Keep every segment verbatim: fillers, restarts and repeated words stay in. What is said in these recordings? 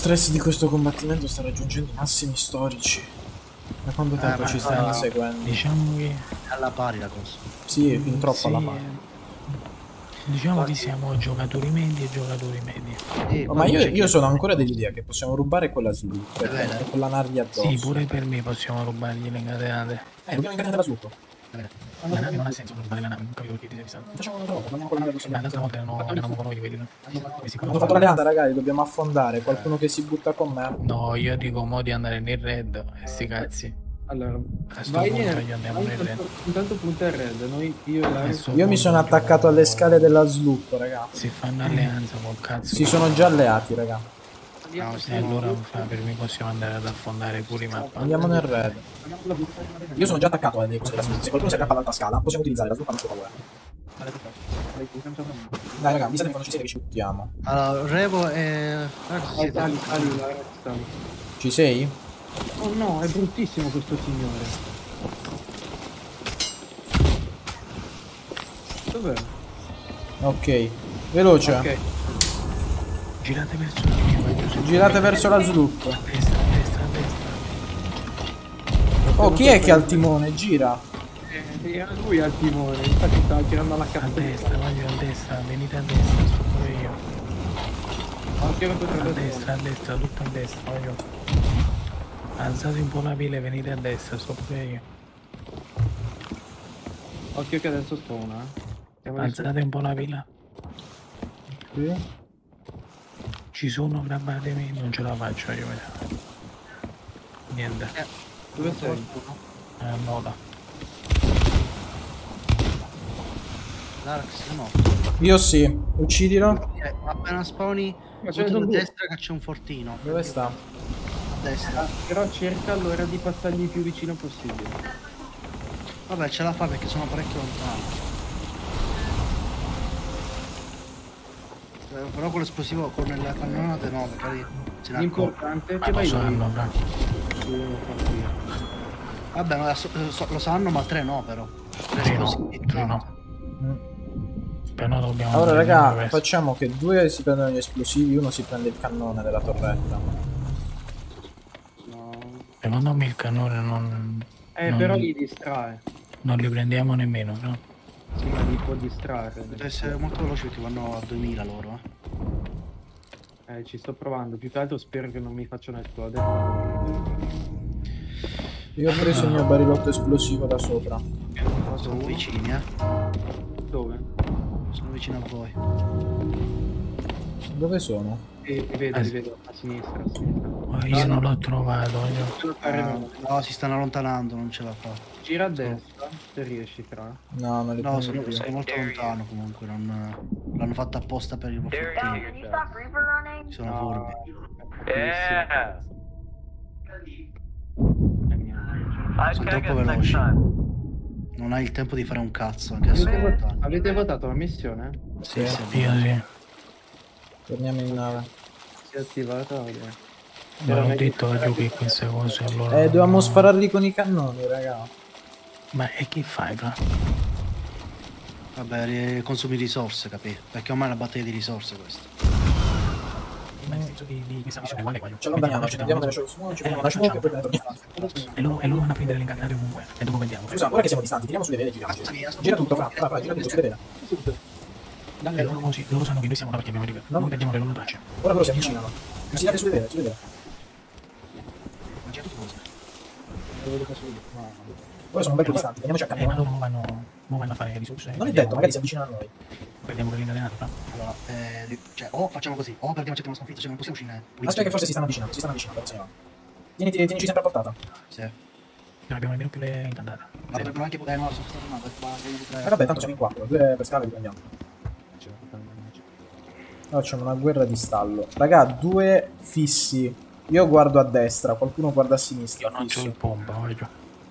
stress di questo combattimento sta raggiungendo i massimi storici. Da quanto tempo eh, ci stai uh, seguendo? Diciamo che... alla pari la cosa. Sì, fin troppo sì, alla pari. Diciamo che siamo giocatori medi e giocatori medi. Eh, Oh, ma io, io sono ancora dell'idea che possiamo rubare quella sloop e con la navi addosso. Sì, pure per me possiamo rubargli le incatenate. Eh, dobbiamo incatenare la sloop. La nave non ha senso per rubare la nave, non capivo che ti sei visto. Facciamo una volta, andiamo con la nave Ma l'altra volta erano, erano con noi quelli là. Hanno fatto l'alleanza, ragazzi, dobbiamo affondare. Qualcuno che si butta con me. No, io dico mo di andare nel red e sti cazzi. Allora, A sto vai punto nel, io andiamo nel red. intanto punta il red, noi, io e la... Io mi sono attaccato alle scale della sloop, ragazzi. Si fanno alleanza col cazzo. Si sono già alleati, raga. No, e allora per me possiamo andare ad affondare pure i mappa. Andiamo nel red. Io sono già attaccato alle cose della sloop. Se qualcuno si aggrappa all'alta scala, possiamo utilizzare la sloop a nostro favore. Dai, raga, mi sa che quando ci siete che ci buttiamo. Allora, Revo e... Sali, sali, sali, la sali. Ci sei? Oh no, è bruttissimo questo signore. Dov'è? Ok, veloce. Ok. Girate verso la sloop. Girate verso la sloop. A destra, a destra, a destra. Oh, chi è che ha il timone? Gira. Eh, era lui al timone, infatti stava girando alla A cazzo. destra, voglio a destra, venite a destra, sto pure io. Anche io A destra, a destra, tutto a destra, voglio. Alzate un po' la pila e venite a destra, sto pure io. Occhio che adesso spawna, eh. Alzate un po' la pila. Sì. Ci sono, grabbatemi, non ce la faccio io. Niente. Eh, dove sei? Eh, mola. Larx, no. Io sì, uccidilo. Eh, appena spawni, Ma ce ne a sono due. destra che c'è un fortino. Dove sta? A destra. Però cerca allora di passargli il più vicino possibile. Vabbè, ce la fa perché sono parecchio lontano. Eh, Però con l'esplosivo con le cannonate no, magari se ne accorge. L'importante è Ma che lo vai sanno, fra. Vabbè, ma adesso, eh, so- lo sanno, ma tre no però. Tre Sì, no, esplosivi, sì, tre no. Però dobbiamo... Allora, prendere raga, questo. facciamo che due si prendono gli esplosivi, uno si prende il cannone della torretta. No. Secondo me il cannone non... Eh, non, però li distrae. non li prendiamo nemmeno, no? Sì, ma li può distrarre. Deve essere molto veloce perché vanno a duemila loro, eh. Eh, ci sto provando. Più che altro spero che non mi facciano esplodere. Io ho preso il mio barilotto esplosivo da sopra. Sono vicini, eh. Dove? Sono vicino a voi. Dove sono? Eh, li vedo, Eh, li vedo. A sinistra, a sinistra. Ma io non l'ho trovato, io... Ah, no, si stanno allontanando, non ce la fa. Gira a destra, se riesci, tra. No, non li No, prendo sono, più. sono molto lontano comunque, non... l'hanno fatto apposta per il fortino. Can you stop reaper running? Sono No. furbi. Yeah. Five Sono troppo seconds next veloci. time. Non hai il tempo di fare un cazzo, anche se Avete, sono vot- lontano. avete votato la missione? Sì, sì, Io sì. Torniamo in nave. Si è attivata? Ok. Ma l'ho detto a Gio che queste cose allora... Eh, dovevamo spararli con i cannoni, raga. Ma e che fai, fra? Vabbè, ri- consumi risorse, capì? Perché ormai è una battaglia di risorse questa. Ma nel senso di, di questa missione uguale qua. Ce l'abbiamo, ci andiamo nella show su, ci prendiamo la show e poi ne torniamo. E loro, e loro vanno a prendere le incatenate ovunque. E dopo vediamo. Scusa, ora che siamo distanti, tiriamo sulle vele e giriamoci. Gira tutto, fra, fra, fra, gira tutto sulle vele. E loro, così, loro sanno che noi siamo là perché abbiamo river. No. Noi perdiamo le loro tracce. Ora loro si avvicinano. Girate sulle vele, sulle vele. Ma c'è tutto così. Ora sono un bel po' distanti, teniamoci a Eh, ma cannone. loro vanno, mo vanno a fare risorse. Non è detto, magari si avvicinano a noi. Perdiamo le incatenate, fra. Allora, eh, ri- cioè, o facciamo così, o perdiamo accettiamo sconfitta, cioè non possiamo uscire. Aspetta che forse si stanno avvicinando, si stanno avvicinando, però se ne va. Tieniti, tienici sempre a portata. Sì. Non abbiamo nemmeno più le incantate. Ma prendono anche eh no, sono stato male, ma Eh vabbè, tanto siamo in quattro, due per scala li prendiamo. Facciamo una guerra di stallo. Raga, due fissi. Io guardo a destra, qualcuno guarda a sinistra. Io non c'ho Fisso. il pompa, voglio.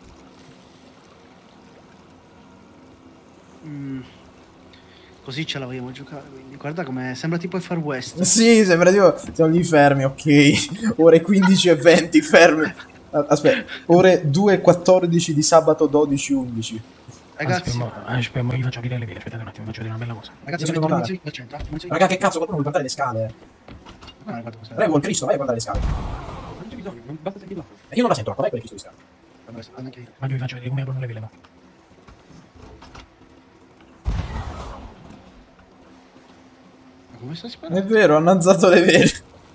Mm. Così ce la vogliamo giocare, quindi guarda come sembra tipo il Far West. Sì, sembra tipo siamo lì fermi, ok. Ore quindici e venti fermi. Ah, aspetta, ore due e quattordici di sabato dodici undici. Ragazzi, Aspetta, aspetta, io faccio vedere le vele. Aspettate un attimo, faccio vedere una bella cosa. ragazzi, Bisogna avete notare. munizioni da centro? Munizioni- Raga, che cazzo, qualcuno vuole guardare le scale? Ah, guarda cosa. Prego, il Cristo, vai a guardare le scale. Non c'è bisogno, non basta sentirla. E io non la sento, vai quel Cristo di scale. Vabbè, anche io. Ma io vi faccio vedere come aprono le vele, mo. Ma come sta È sparando? vero, hanno alzato le vele.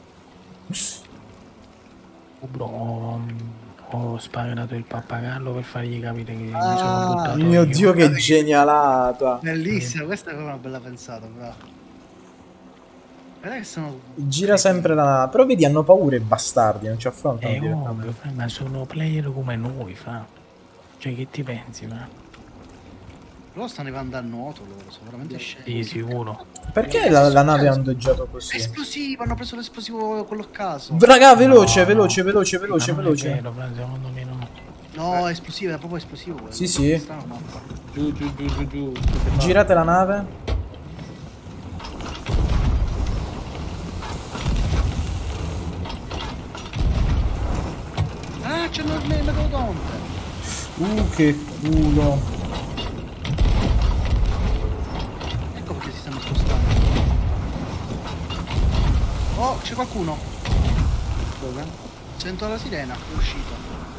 Oh, bro, ho, ho sparato il pappagallo per fargli capire che mi Ah, sono buttato Mio io. Dio, che genialata. Bellissima, questa è proprio una bella pensata, bravo. Guarda che sono... Gira sempre la nave. Però vedi, hanno paura i bastardi, non ci affrontano È direttamente. ovvio, fra, ma sono player come noi, fra. Cioè, che ti pensi, fra? Loro stanno arrivando a nuoto, loro, sono veramente scemi. Sì, sicuro. Perché la, la nave ha ondeggiato così? Esplosivo, hanno preso l'esplosivo quello a caso. Raga, veloce, No, veloce, no. veloce, veloce, Ma non è veloce. vero, fra, secondo me no. No, è esplosivo, è proprio esplosivo quello. Sì, sì. Strano, no. Giù, giù, giù, giù, giù. Girate la nave. Ah, c'è il megalodonte. Uh, che culo. Ecco perché si stanno spostando. Oh, c'è qualcuno. Dove? Sento la sirena, è uscita.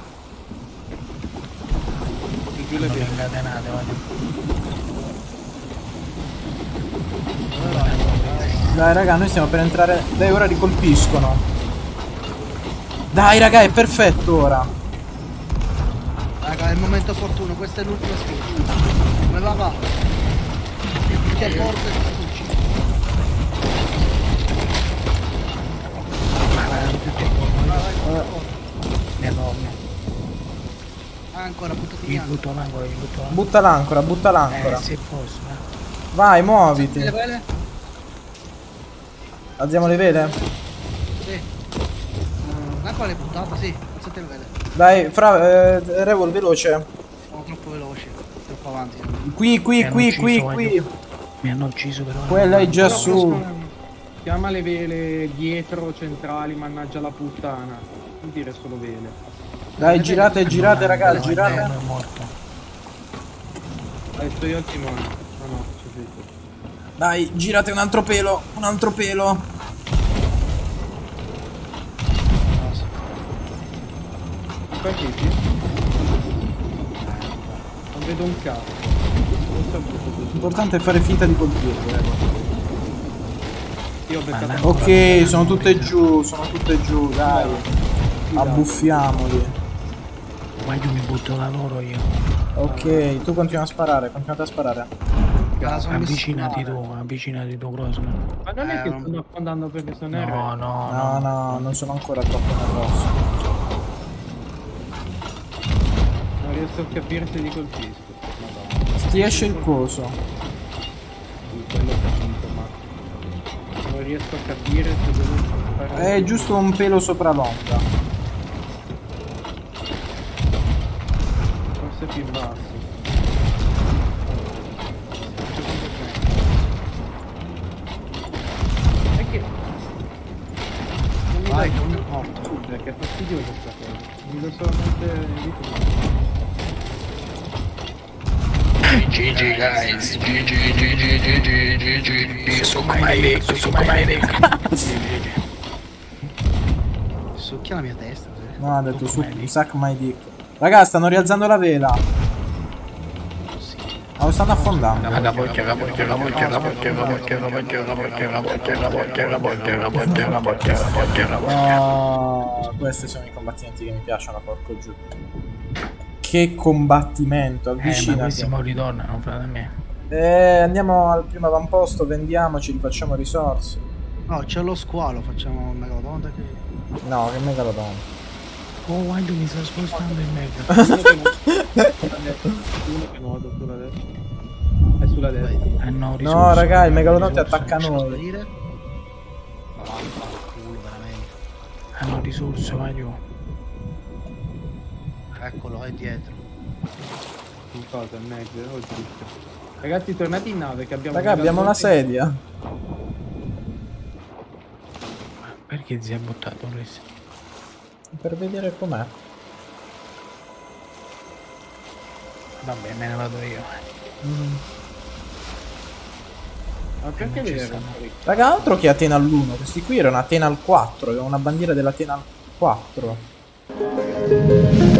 Giù, giù le Non le vele. incatenate, voglio. Dove vai? Dai, raga, noi stiamo per entrare. Dai, ora ricolpiscono. Dai, raga, è perfetto ora. Raga, è il momento opportuno, questa è l'ultima sfida. Come va va? Che è forte e stucci. Enorme. Ah, ancora, buttati Gli via. butto l'angolo, gli butto l'angolo. Butta l'ancora, butta Eh, l'ancora. se posso, eh. Vai, Le muoviti. vele? Alziamo le vele. Sì. Ma quale puntata? Sì, alzate le vele. Dai, fra, eh, Revol, veloce. Sono troppo veloci, troppo avanti. Qui, qui, Mi hanno qui, ucciso, qui, voglio. qui. Mi hanno ucciso però. Quella è già Però su. possono- Chiama le vele dietro, centrali, mannaggia la puttana. Non dire solo vele. Dai, girate, girate, raga, No, girate. è morto. Adesso io al timone. No, no, c'è scritto. Dai, girate un altro pelo, un altro pelo. Partiti? Non vedo un cazzo. Non saputo così. L'importante è fare finta di colpirlo, Revol. Io ho beccato Ma un no. Ok, sono tutte giù, sono tutte giù, dai. Abbuffiamoli. Guarda, mi butto da loro io. Ok, tu continua a sparare, continuate a sparare. Ah, sono Avvicinati messo tu, avvicinati tu, Crosman. Ma non è Eh, che non- stanno affondando perché sono No, R. no, No, no. no, non sono ancora troppo nervoso. Non riesco a capire se li colpisco. Madonna. Ti esce il coso. Sì, quello ho capito, ma non riesco a capire se devo sparare. È giusto un pelo sopra l'onda. Forse più in basso. È che non mi Vai, dai non è morto. perché è fastidiosa questa cosa. Mi do solamente di G G guys, G G G G G G G G su my dick, su my dick. Succhia la mia testa. Così. No, ha detto su, suck my dick. Raga, stanno rialzando la vela. Ma lo stanno affondando. La bocchia, la bocchia, la bocchia, la bocchia, la bocchia, la bocchia, la bocchia, la bocchia, la bocchia, la bocchia, la bocchia, la bocchia, la bocchia, la bocchia. No, questi sono i combattimenti che mi piacciono, porco giù. Che combattimento, Eh, ma questi avvicinati. mo ritornano, frate a me. Eh, andiamo al primo avamposto, vendiamoci, rifacciamo risorse. No, c'è lo squalo, facciamo un megalodonte che... No, che megalodon. Oh, guarda, mi sta spostando in mezzo. uno che nuoto sulla destra. È sulla destra. Eh no, No, risorse, raga, il megalodonte risorse. attacca noi. Salire. Ma vaffanculo, veramente. Hanno risorse, vai giù. Eccolo, è dietro. In cosa? In mezzo? O giusto? Ragazzi, tornati in nave che abbiamo... Raga, abbiamo una sedia. Perché si è buttato questo? Per vedere com'è. Vabbè, me ne vado io. Mm. Ma perché ci deve stanno. rompere? Raga, altro che Atena all'uno, questi qui erano Atena al quattro, avevano una bandiera dell'Atena al quattro.